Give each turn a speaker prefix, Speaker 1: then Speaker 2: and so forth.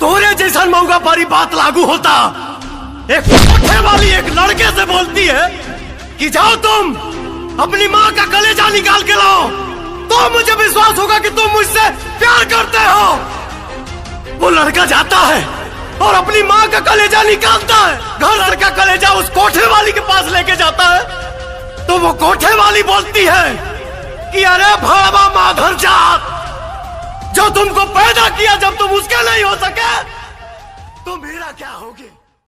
Speaker 1: तोरे जैसा मौका पारी बात लागू होता। एक कोठे वाली एक लड़के से बोलती है कि जाओ तुम अपनी माँ का कलेजा निकाल के लाओ, तो मुझे विश्वास होगा कि तुम मुझसे प्यार करते हो। वो लड़का जाता है और अपनी माँ का कलेजा निकालता है। घर लड़का कलेजा उस कोठे वाली के पास लेके जाता है, तो वो कोठे वाली बोलती है कि अरे भावा माधर जात, जो तुमको पैदा किया जब तुम उसके नहीं हो सके तो मेरा क्या होगे।